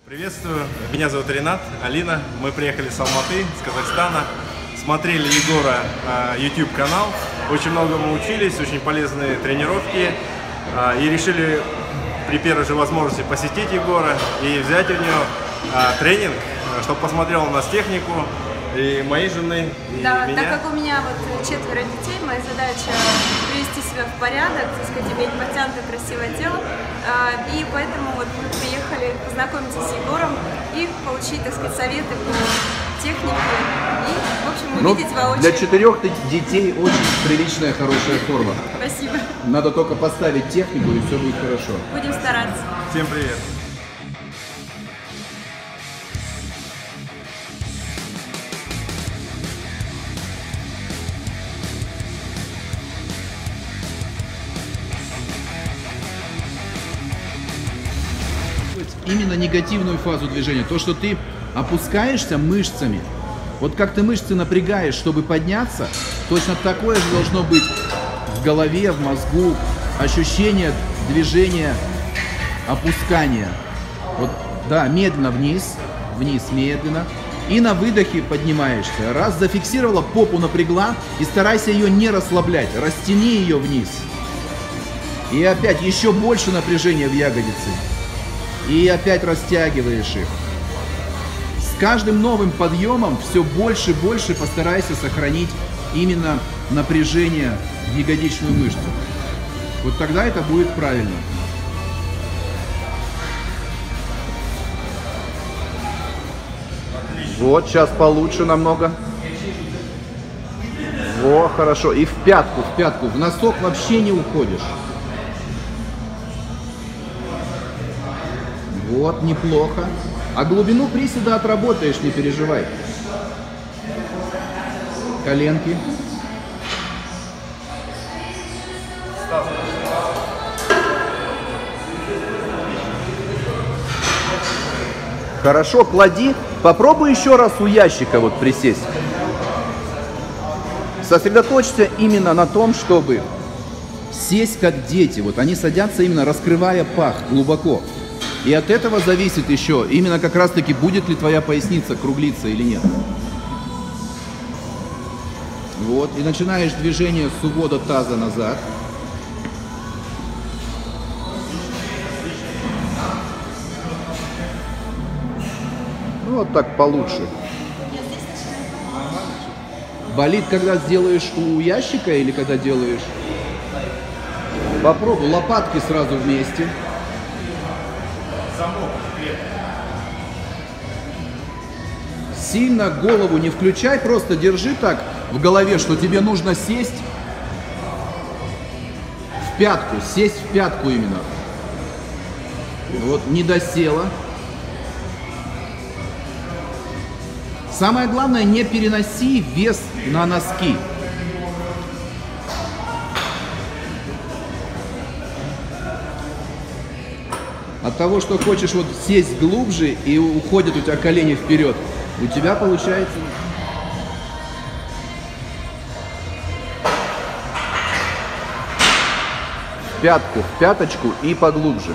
Приветствую, меня зовут Ренат, Алина. Мы приехали с Алматы, с Казахстана. Смотрели Егора YouTube канал, очень многому учились, очень полезные тренировки. И решили при первой же возможности посетить Егора и взять у него тренинг, чтобы посмотрел у нас технику и моей жены, и да, меня. Так как у меня вот 4 детей, моя задача привести себя в порядок, так сказать, иметь подтянутое красивое тело. И поэтому вот мы приехали познакомиться с Егором и получить, так сказать, советы по технике и, в общем, увидеть воочию. Для 4 детей очень приличная, хорошая форма. Спасибо. Надо только поставить технику, и все будет хорошо. Будем стараться. Всем привет! Именно негативную фазу движения, то, что ты опускаешься мышцами. Вот как ты мышцы напрягаешь, чтобы подняться, точно такое же должно быть в голове, в мозгу, ощущение движения, опускания. Вот, да, медленно вниз, вниз медленно. И на выдохе поднимаешься. Раз зафиксировала, попу напрягла, и старайся ее не расслаблять, растяни ее вниз. И опять еще больше напряжения в ягодице. И опять растягиваешь их. С каждым новым подъемом все больше и больше постарайся сохранить именно напряжение в ягодичную мышцу. Вот тогда это будет правильно. Вот, сейчас получше намного. Во, хорошо. И в пятку, в пятку. В носок вообще не уходишь. Вот, неплохо. А глубину приседа отработаешь, не переживай. Коленки. Хорошо, клади. Попробуй еще раз у ящика вот присесть. Сосредоточься именно на том, чтобы сесть как дети. Вот они садятся именно раскрывая пах глубоко. И от этого зависит еще, именно как раз таки, будет ли твоя поясница круглиться или нет. Вот, и начинаешь движение с увода таза назад. Ну, вот так получше. Болит, когда сделаешь у ящика или когда делаешь? Попробуй, лопатки сразу вместе. Сильно голову не включай, просто держи так в голове, что тебе нужно сесть в пятку, сесть в пятку именно. Вот, не досела. Самое главное, не переноси вес на носки. От того, что хочешь вот сесть глубже и уходят у тебя колени вперед, у тебя получается... В пятку, в пяточку и поглубже.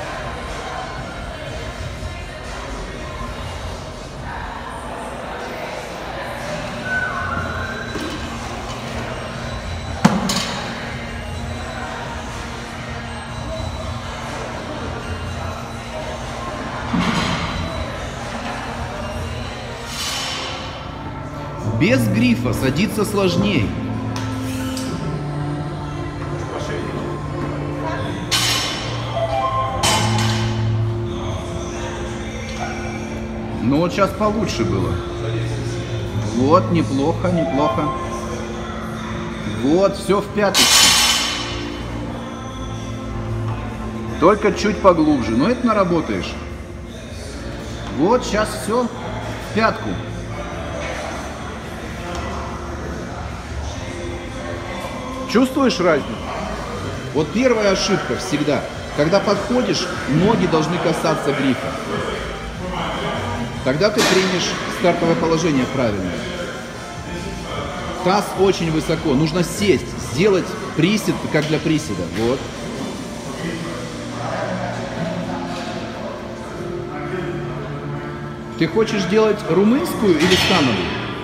Без грифа садиться сложнее. Ну вот сейчас получше было. Вот, неплохо, неплохо. Вот, все в пяточку. Только чуть поглубже, но это наработаешь. Вот, сейчас все в пятку. Чувствуешь разницу? Вот первая ошибка всегда. Когда подходишь, ноги должны касаться грифа. Тогда ты примешь стартовое положение правильно. Таз очень высоко. Нужно сесть, сделать присед, как для приседа. Вот. Ты хочешь делать румынскую или становую?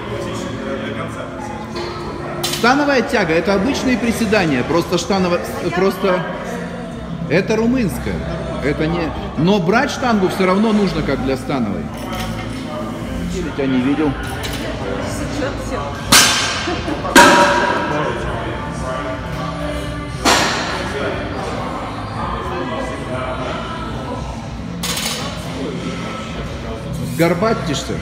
Становая тяга – это обычные приседания, просто это румынская, это не. Но брать штангу все равно нужно, как для становой. Я тебя не видел. Горбатишься.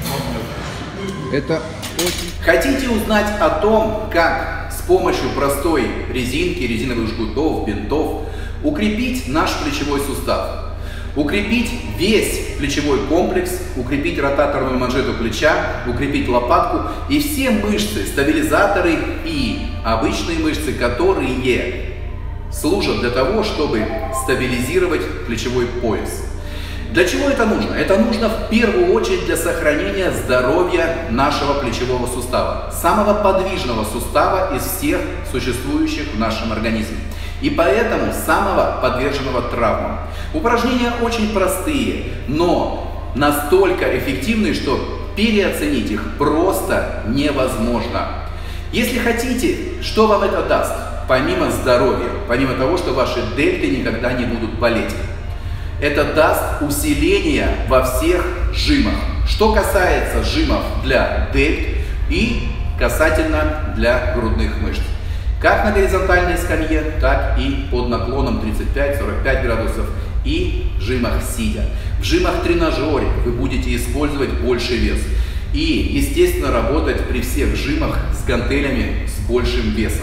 Это очень... Хотите узнать о том, как с помощью простой резинки, резиновых жгутов, бинтов укрепить наш плечевой сустав, укрепить весь плечевой комплекс, укрепить ротаторную манжету плеча, укрепить лопатку и все мышцы, стабилизаторы и обычные мышцы, которые служат для того, чтобы стабилизировать плечевой пояс. Для чего это нужно? Это нужно в первую очередь для сохранения здоровья нашего плечевого сустава, самого подвижного сустава из всех существующих в нашем организме. И поэтому самого подверженного травмам. Упражнения очень простые, но настолько эффективные, что переоценить их просто невозможно. Если хотите, что вам это даст? Помимо здоровья, помимо того, что ваши дельты никогда не будут болеть. Это даст усиление во всех жимах. Что касается жимов для дельт и касательно для грудных мышц. Как на горизонтальной скамье, так и под наклоном 35-45 градусов и жимах сидя. В жимах-тренажере вы будете использовать больший вес. И, естественно, работать при всех жимах с гантелями с большим весом.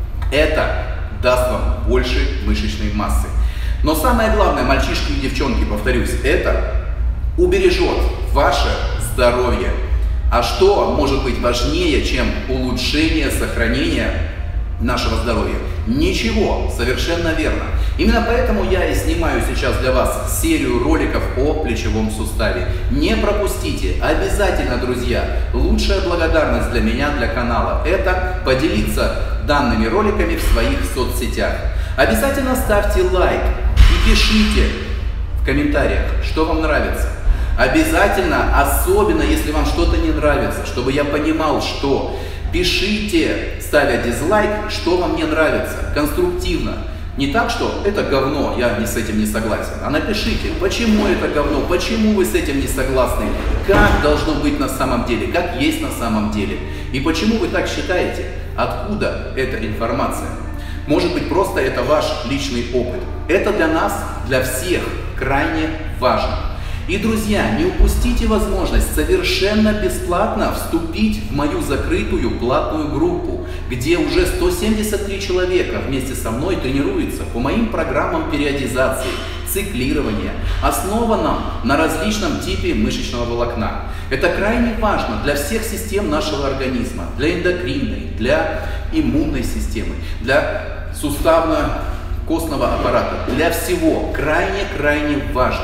Это даст вам больше мышечной массы. Но самое главное, мальчишки и девчонки, повторюсь, это убережет ваше здоровье. А что может быть важнее, чем улучшение, сохранение нашего здоровья? Ничего, совершенно верно. Именно поэтому я и снимаю сейчас для вас серию роликов о плечевом суставе. Не пропустите, обязательно, друзья. Лучшая благодарность для меня, для канала, это поделиться данными роликами в своих соцсетях. Обязательно ставьте лайк и пишите в комментариях, что вам нравится. Обязательно, особенно если вам что-то не нравится, чтобы я понимал, что пишите, ставя дизлайк, что вам не нравится, конструктивно. Не так, что это говно, я с этим не согласен, а напишите, почему это говно, почему вы с этим не согласны, как должно быть на самом деле, как есть на самом деле, и почему вы так считаете, откуда эта информация. Может быть, просто это ваш личный опыт. Это для нас, для всех крайне важно. И, друзья, не упустите возможность совершенно бесплатно вступить в мою закрытую платную группу, где уже 173 человека вместе со мной тренируются по моим программам периодизации, циклирования, основанном на различном типе мышечного волокна. Это крайне важно для всех систем нашего организма, для эндокринной, для иммунной системы, для суставно-костного аппарата, для всего крайне важно.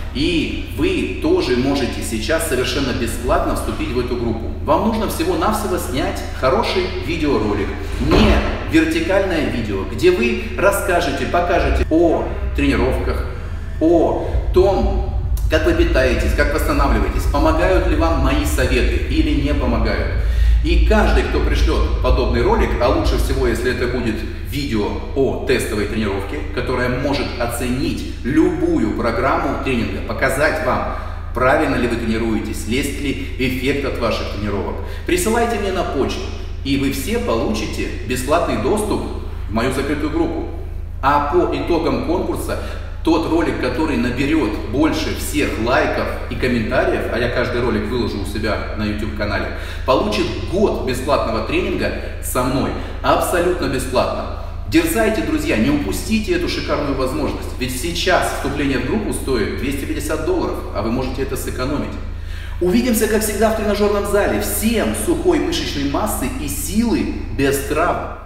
И вы тоже можете сейчас совершенно бесплатно вступить в эту группу. Вам нужно всего-навсего снять хороший видеоролик, не вертикальное видео, где вы расскажете, покажете о тренировках, о том, как вы питаетесь, как восстанавливаетесь, помогают ли вам мои советы или не помогают. И каждый, кто пришлет подобный ролик, а лучше всего, если это будет видео о тестовой тренировке, которая может оценить любую программу тренинга, показать вам, правильно ли вы тренируетесь, есть ли эффект от ваших тренировок, присылайте мне на почту, и вы все получите бесплатный доступ в мою закрытую группу. А по итогам конкурса тот ролик, который наберет больше всех лайков и комментариев, а я каждый ролик выложу у себя на YouTube-канале, получит год бесплатного тренинга со мной абсолютно бесплатно. Дерзайте, друзья, не упустите эту шикарную возможность, ведь сейчас вступление в группу стоит $250, а вы можете это сэкономить. Увидимся, как всегда, в тренажерном зале. Всем сухой мышечной массы и силы без травм.